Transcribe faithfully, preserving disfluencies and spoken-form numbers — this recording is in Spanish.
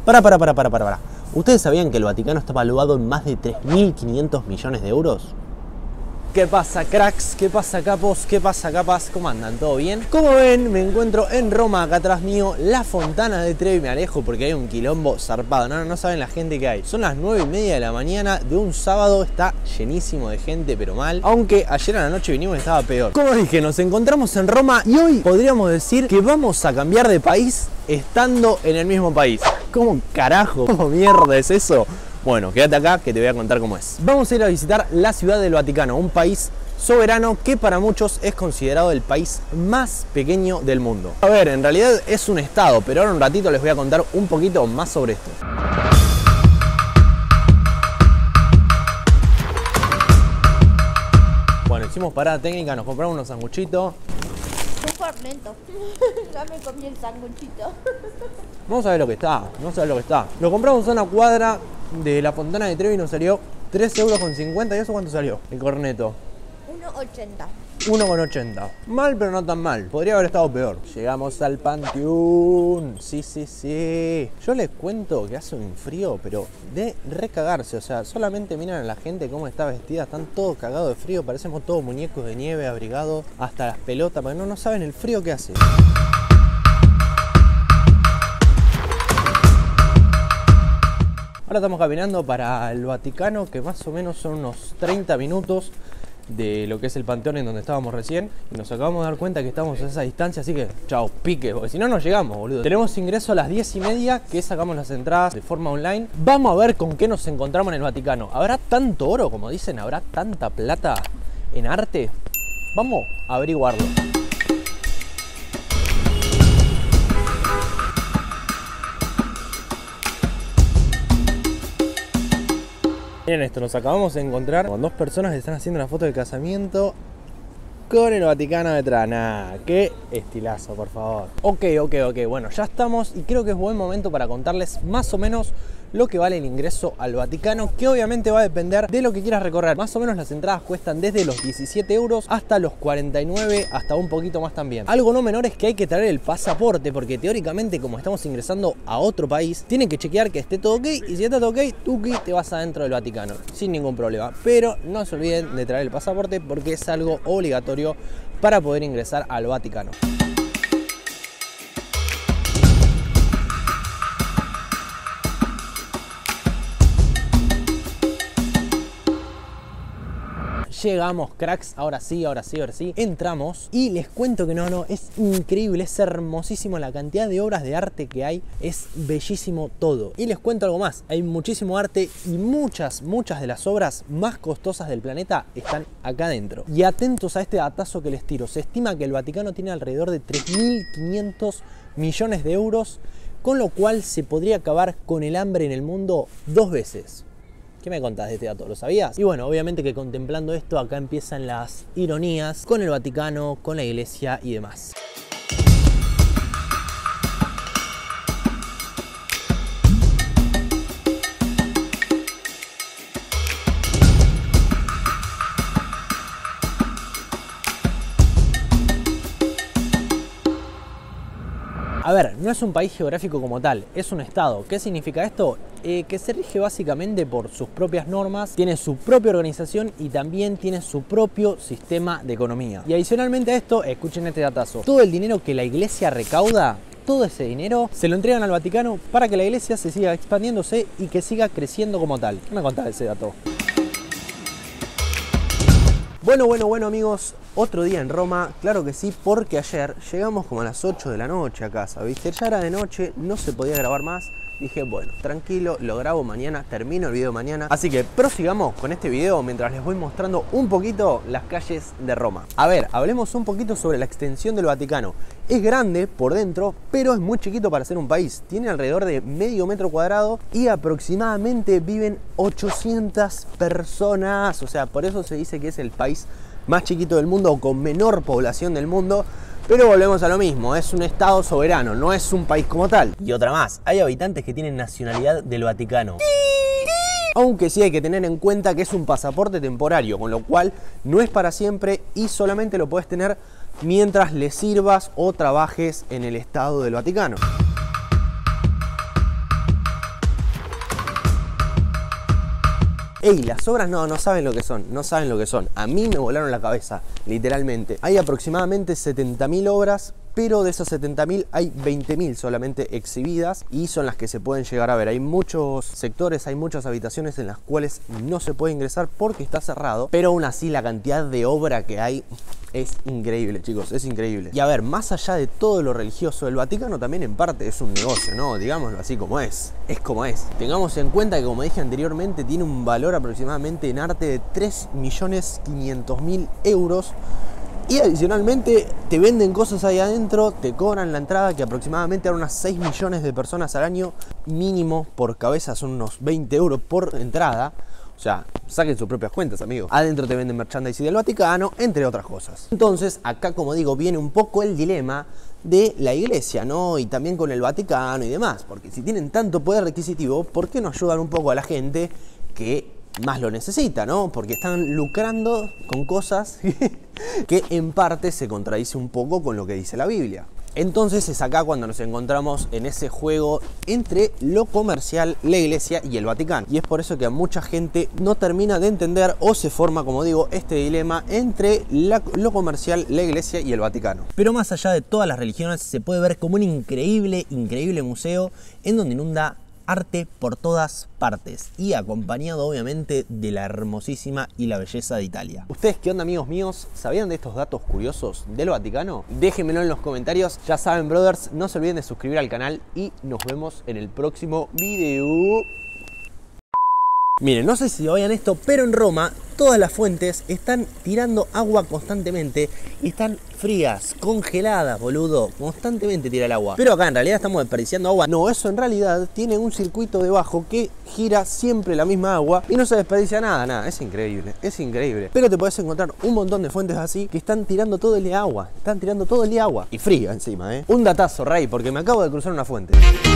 Para, para, para, para, para, para. ¿Ustedes sabían que el Vaticano está valuado en más de tres mil quinientos millones de euros? ¿Qué pasa, cracks? ¿Qué pasa, capos? ¿Qué pasa, capas? ¿Cómo andan? ¿Todo bien? Como ven, me encuentro en Roma, acá atrás mío, la Fontana di Trevi. Me alejo porque hay un quilombo zarpado. No, no saben la gente que hay. Son las nueve y media de la mañana de un sábado. Está llenísimo de gente, pero mal. Aunque ayer a la noche vinimos y estaba peor. Como dije, nos encontramos en Roma y hoy podríamos decir que vamos a cambiar de país estando en el mismo país. ¿Cómo carajo? ¿Cómo mierda es eso? Bueno, quédate acá que te voy a contar cómo es. Vamos a ir a visitar la Ciudad del Vaticano, un país soberano que para muchos es considerado el país más pequeño del mundo. A ver, en realidad es un estado, pero ahora un ratito les voy a contar un poquito más sobre esto. Bueno, hicimos parada técnica, nos compramos unos sanguchitos. Lento. Ya me comí el sanguchito. Vamos a ver lo que está, vamos a ver lo que está. Lo compramos a una cuadra de la Fontana di Trevi y nos salió tres euros con cincuenta. ¿Y eso cuánto salió? El corneto. uno ochenta. uno con ochenta. Mal, pero no tan mal. Podría haber estado peor. Llegamos al Panteón. Sí, sí, sí. Yo les cuento que hace un frío, pero de recagarse. O sea, solamente miran a la gente cómo está vestida. Están todos cagados de frío. Parecemos todos muñecos de nieve, abrigados. Hasta las pelotas, porque no, no saben el frío que hace. Ahora estamos caminando para el Vaticano, que más o menos son unos treinta minutos de lo que es el Panteón en donde estábamos recién. Y nos acabamos de dar cuenta que estamos a esa distancia, así que chao, pique, porque si no, no llegamos, boludo. Tenemos ingreso a las diez y media, que sacamos las entradas de forma online. Vamos a ver con qué nos encontramos en el Vaticano. ¿Habrá tanto oro, como dicen? ¿Habrá tanta plata en arte? Vamos a averiguarlo. Miren esto, nos acabamos de encontrar con dos personas que están haciendo una foto de casamiento con el Vaticano detrás. Nah, qué estilazo, por favor. Ok, ok, ok, bueno, ya estamos y creo que es buen momento para contarles más o menos lo que vale el ingreso al Vaticano, que obviamente va a depender de lo que quieras recorrer. Más o menos las entradas cuestan desde los diecisiete euros hasta los cuarenta y nueve, hasta un poquito más también. Algo no menor es que hay que traer el pasaporte, porque teóricamente, como estamos ingresando a otro país, tienen que chequear que esté todo ok, y si está todo ok, tuki, te vas adentro del Vaticano, sin ningún problema. Pero no se olviden de traer el pasaporte porque es algo obligatorio para poder ingresar al Vaticano. Llegamos, cracks, ahora sí, ahora sí, ahora sí. Entramos y les cuento que no, no, es increíble, es hermosísimo la cantidad de obras de arte que hay, es bellísimo todo. Y les cuento algo más, hay muchísimo arte y muchas, muchas de las obras más costosas del planeta están acá adentro. Y atentos a este datazo que les tiro, se estima que el Vaticano tiene alrededor de tres mil quinientos millones de euros, con lo cual se podría acabar con el hambre en el mundo dos veces. ¿Qué me contás de este dato? ¿Lo sabías? Y bueno, obviamente que contemplando esto, acá empiezan las ironías con el Vaticano, con la iglesia y demás. A ver, no es un país geográfico como tal, es un estado. ¿Qué significa esto? Eh, que se rige básicamente por sus propias normas, tiene su propia organización y también tiene su propio sistema de economía. Y adicionalmente a esto, escuchen este datazo, todo el dinero que la iglesia recauda, todo ese dinero se lo entregan al Vaticano para que la iglesia se siga expandiéndose y que siga creciendo como tal. ¿Qué me contás de ese dato? Bueno, bueno, bueno amigos, otro día en Roma, claro que sí, porque ayer llegamos como a las ocho de la noche a casa, ¿viste? Ya era de noche, no se podía grabar más. Dije, bueno, tranquilo, lo grabo mañana, termino el video mañana. Así que prosigamos con este video mientras les voy mostrando un poquito las calles de Roma. A ver, hablemos un poquito sobre la extensión del Vaticano. Es grande por dentro, pero es muy chiquito para ser un país. Tiene alrededor de medio metro cuadrado y aproximadamente viven ochocientas personas. O sea, por eso se dice que es el país más chiquito del mundo o con menor población del mundo. Pero volvemos a lo mismo, es un estado soberano, no es un país como tal. Y otra más, hay habitantes que tienen nacionalidad del Vaticano. Aunque sí hay que tener en cuenta que es un pasaporte temporario, con lo cual no es para siempre y solamente lo puedes tener mientras le sirvas o trabajes en el estado del Vaticano. Ey, las obras no, no saben lo que son, no saben lo que son. A mí me volaron la cabeza, literalmente. Hay aproximadamente setenta mil obras, pero de esas setenta mil hay veinte mil solamente exhibidas y son las que se pueden llegar a ver. Hay muchos sectores, hay muchas habitaciones en las cuales no se puede ingresar porque está cerrado, pero aún así la cantidad de obra que hay es increíble, chicos, es increíble. Y a ver, más allá de todo lo religioso, el Vaticano también en parte es un negocio, ¿no? Digámoslo así como es, es como es. Tengamos en cuenta que, como dije anteriormente, tiene un valor aproximadamente en arte de tres millones quinientos mil euros. Y adicionalmente te venden cosas ahí adentro, te cobran la entrada, que aproximadamente eran unas seis millones de personas al año, mínimo por cabeza son unos veinte euros por entrada. O sea, saquen sus propias cuentas, amigos. Adentro te venden merchandising del Vaticano, entre otras cosas. Entonces, acá, como digo, viene un poco el dilema de la iglesia, ¿no? Y también con el Vaticano y demás. Porque si tienen tanto poder adquisitivo, ¿por qué no ayudan un poco a la gente que más lo necesita, ¿no? Porque están lucrando con cosas que en parte se contradice un poco con lo que dice la Biblia. Entonces es acá cuando nos encontramos en ese juego entre lo comercial, la iglesia y el Vaticano. Y es por eso que a mucha gente no termina de entender o se forma, como digo, este dilema entre la, lo comercial, la iglesia y el Vaticano. Pero más allá de todas las religiones, se puede ver como un increíble, increíble museo en donde inunda arte por todas partes y acompañado obviamente de la hermosísima y la belleza de Italia. ¿Ustedes qué onda, amigos míos? ¿Sabían de estos datos curiosos del Vaticano? Déjenmelo en los comentarios. Ya saben, brothers, no se olviden de suscribir al canal y nos vemos en el próximo video. Miren, no sé si oían esto, pero en Roma todas las fuentes están tirando agua constantemente y están frías, congeladas, boludo. Constantemente tira el agua. Pero acá en realidad estamos desperdiciando agua. No, eso en realidad tiene un circuito debajo que gira siempre la misma agua y no se desperdicia nada, nada. Es increíble, es increíble. Pero te puedes encontrar un montón de fuentes así que están tirando todo el día agua. Están tirando todo el día agua. Y fría encima, ¿eh? Un datazo, Rey, porque me acabo de cruzar una fuente.